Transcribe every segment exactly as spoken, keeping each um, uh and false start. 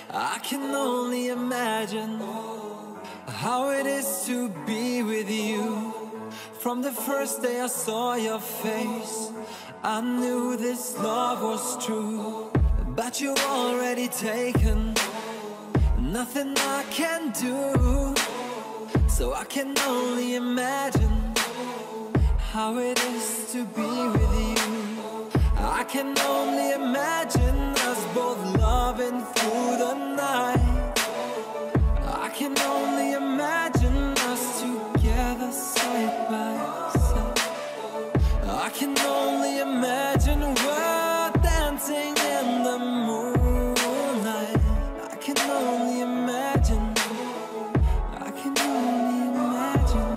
I can only imagine how it is to be with you. From the first day I saw your face, I knew this love was true. But you're already taken, nothing I can do. So I can only imagine how it is to be with you. I can only imagine us both loving through the night. I can only imagine us together side by side. I can only imagine we're dancing in the moonlight. I can only imagine. I can only imagine.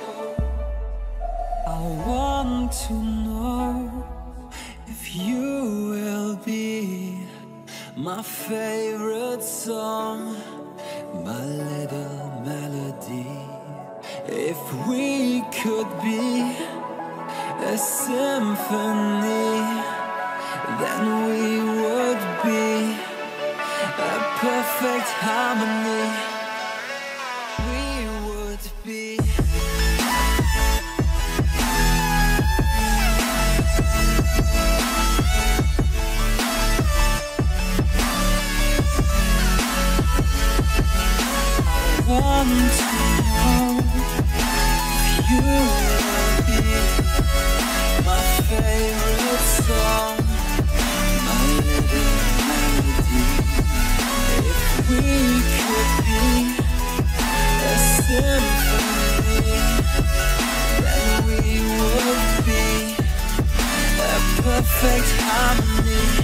I want to know if you will be my favorite song, my little melody. If we could be a symphony, then we would be a perfect harmony. We would be. I want to know if you will be my favorite song, my little melody. If we could be a symphony, then we would be a perfect harmony.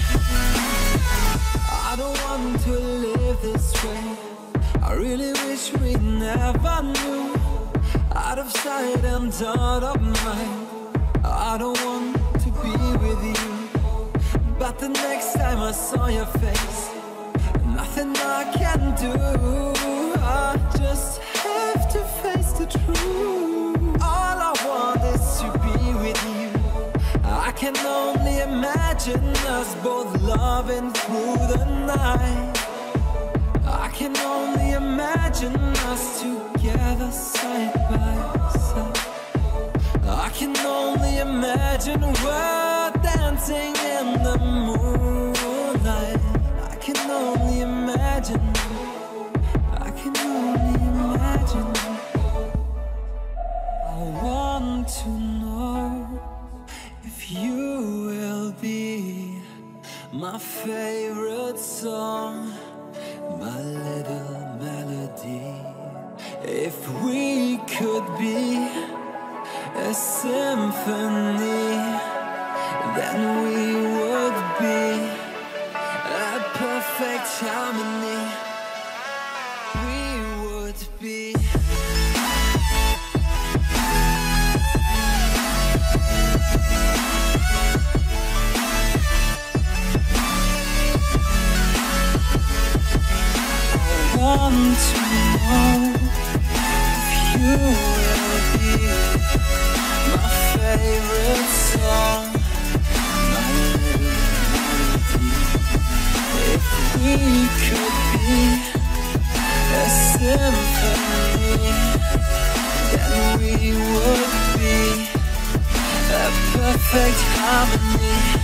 I don't want to live this way. I really wish we never knew. Out of sight and out of mind, I don't want to be with you. But the next time I saw your face, nothing I can do. I just have to face the truth. All I want is to be with you. I can only imagine us both loving through the night. I can only imagine us together side by side. I can only imagine we're dancing in the moonlight. I can only imagine. I can only imagine. I want to know if you will be my favorite song, my little melody. If we could be a symphony, then we would be a perfect harmony. We would be. I want to know if you will be my favorite song, my little melody. If we could be a symphony, then we would be a perfect harmony.